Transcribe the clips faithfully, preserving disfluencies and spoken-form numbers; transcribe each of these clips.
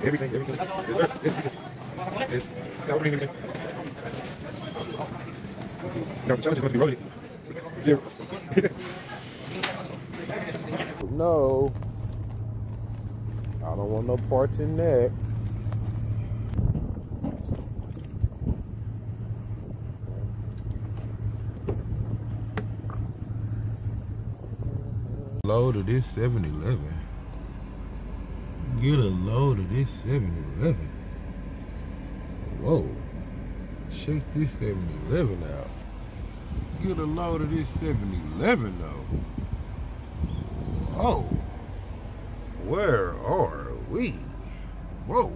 Everything, everything. Yes, sir. Yes, yes. Sour cream, everything. Now the challenge is going to be rolling it. Yeah. No. I don't want no parts in that. Load of this seven eleven. Get a load of this seven eleven. Whoa. Check this seven eleven out. Get a load of this seven eleven though. Whoa. Where are we? Whoa.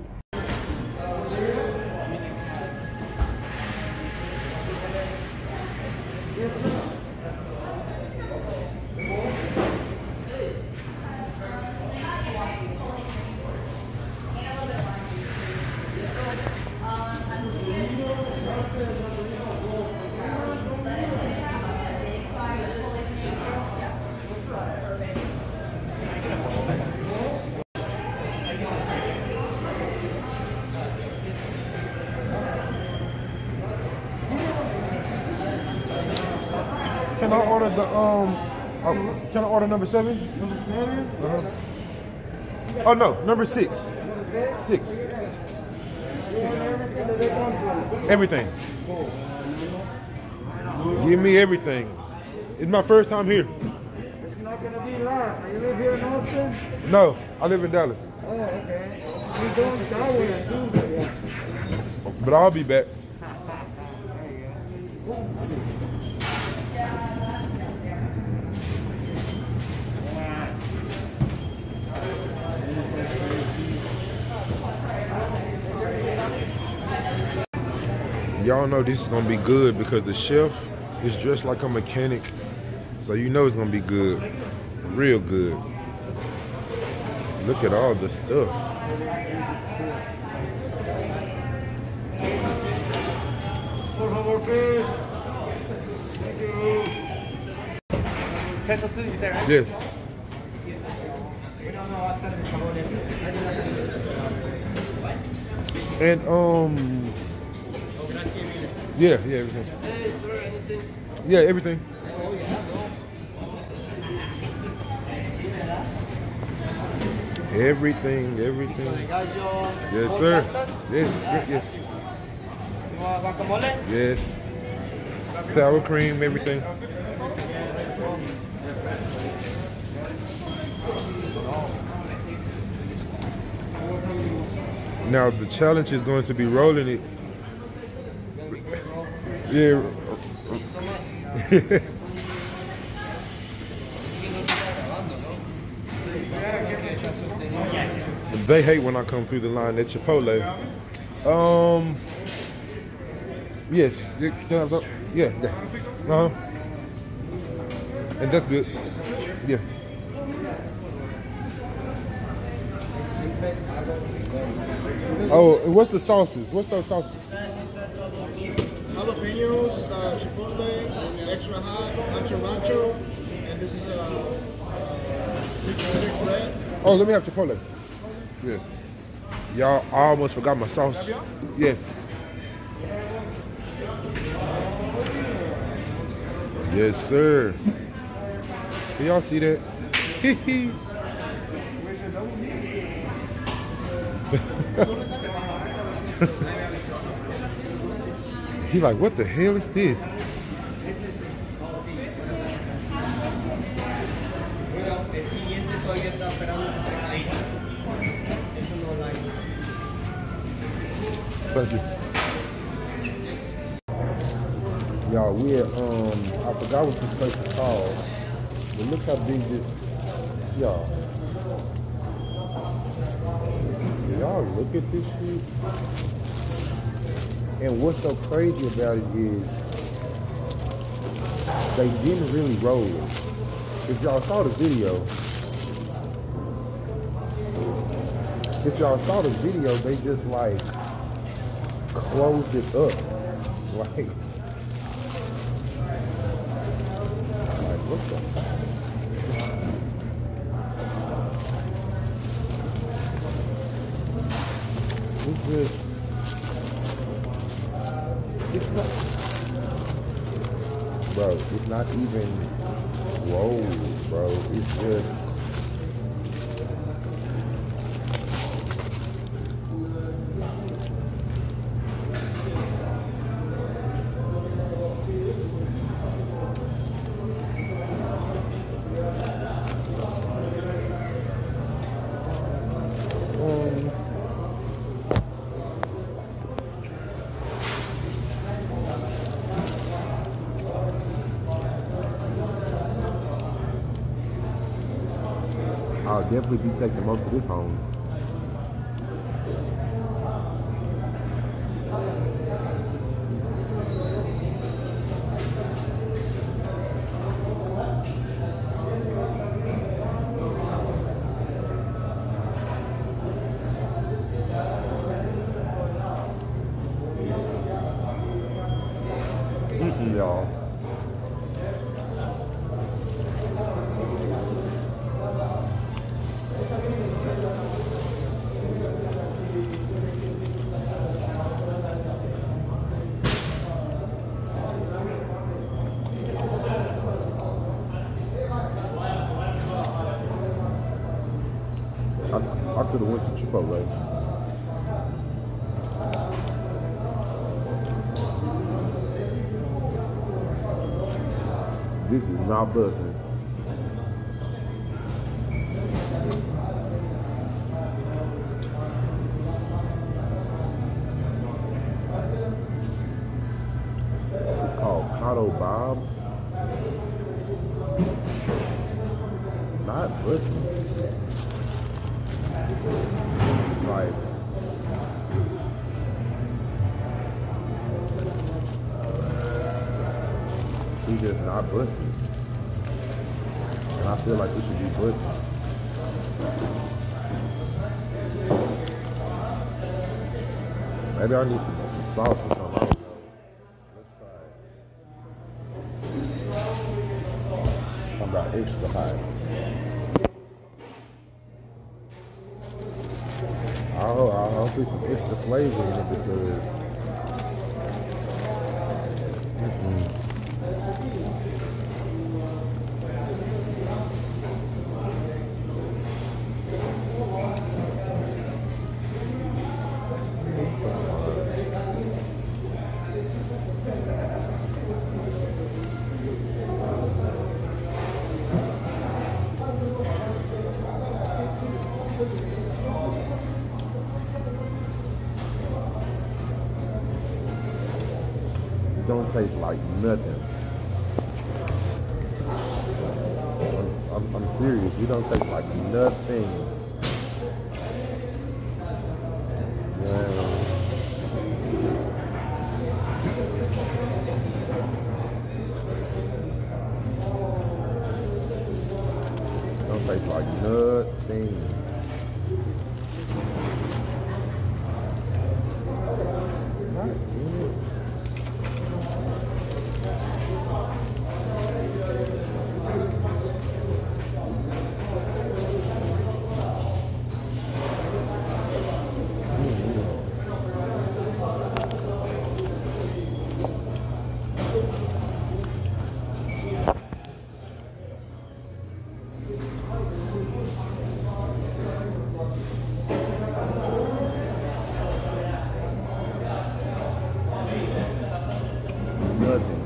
Can I order the um? Uh, can I order number seven? Uh-huh. Oh no, number six. Six. Everything. Give me everything. It's my first time here. It's not gonna be long. You live here in Austin? No, I live in Dallas. Oh, okay. We're going that way too. But I'll be back. Y'all know this is gonna be good because the chef is dressed like a mechanic. So you know it's gonna be good. Real good. Look at all the stuff. Yes. And um yeah, yeah, everything. Hey, sir, anything? Yeah, everything. Oh, yeah. Everything, everything. Yes, sir. Yes, yes, yes. You want guacamole? Yes. Sour cream, everything. Now the challenge is going to be rolling it. Yeah. They hate when I come through the line at Chipotle. Um. Yes. Yeah. Yeah. yeah. Uh-huh. And that's good. Yeah. Oh, and what's the sauces? What's those sauces? Jalapenos, uh, chipotle, extra hot, ancho rancho, and this is a uh, sixty-six red. Oh, let me have Chipotle. Yeah. Y'all, I almost forgot my sauce. Yeah. Yes, sir. Can y'all see that? He like, what the hell is this? Thank you. Y'all, we're um, I forgot what this place is called, but look how big this, y'all. Y'all look at this shit. And what's so crazy about it is they didn't really roll it. If y'all saw the video, if y'all saw the video, they just like closed it up. Like, like what the fuck? just, it's not, bro, it's not even, whoa, bro, it's just, I'll definitely be taking most of this home. Mm-mm, y'all. I, I could have went to Chipotle. This is not buzzing. It's called Cotto Bob's. Not buzzing. Like, he's just not busting. And I feel like he should be busting. Maybe I need some, some sauce or something. I don't know. Let's try it. I'm got extra hot. I'll, I'll put some extra flavor in it because mm-mm. Don't taste like nothing. I'm, I'm, I'm serious. You don't taste like nothing. Yeah. Don't taste like nothing. Nothing.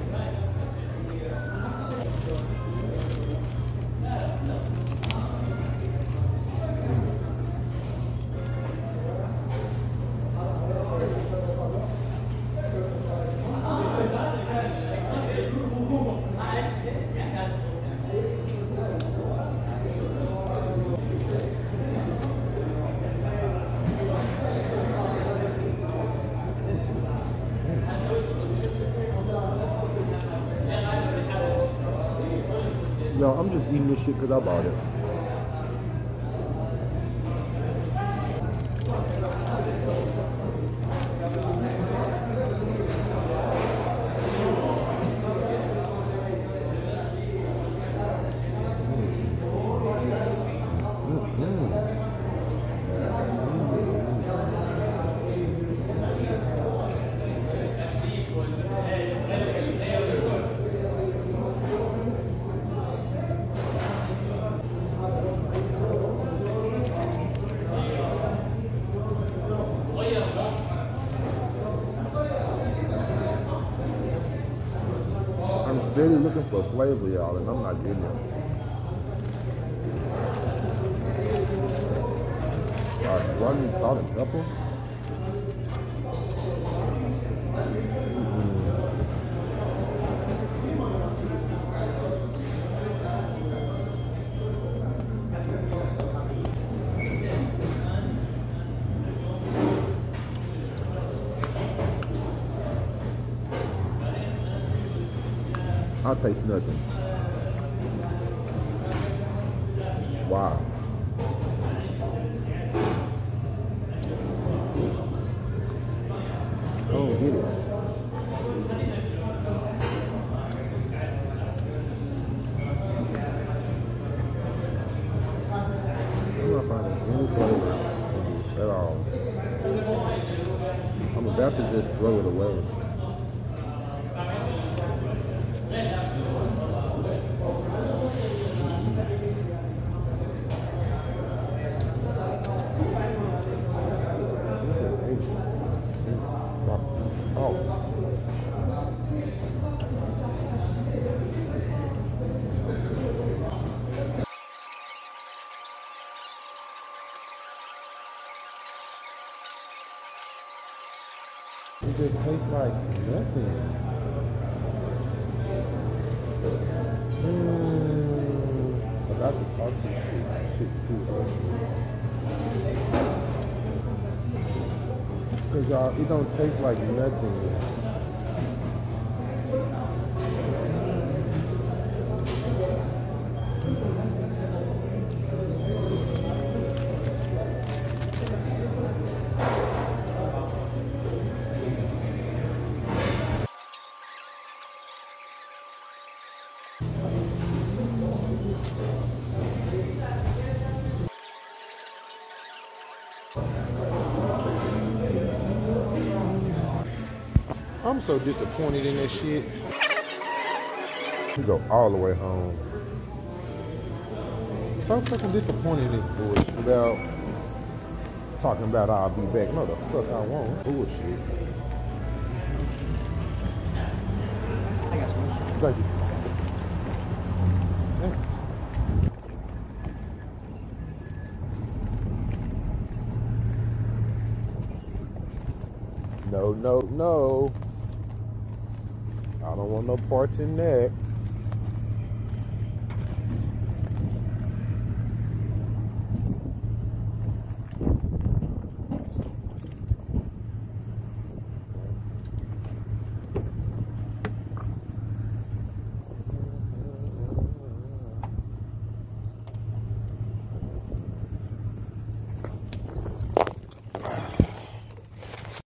Yo, I'm just eating this shit because I bought it. really looking for flavor, y'all, and I'm not getting it. Uh, do I need salt and pepper? I taste nothing. Wow. I don't get it. I'm not finding any flavor at all. I'm about to just throw it away. It just tastes like nothing. Mmm. I got the salty shit, shit too. Cause y'all, it don't taste like nothing. I'm so disappointed in that shit. We go all the way home. So fucking disappointed in this bullshit without talking about I'll be back. No, the fuck I won't. Bullshit. Thank you. Thank you. No, no, no. I don't want no parts in that.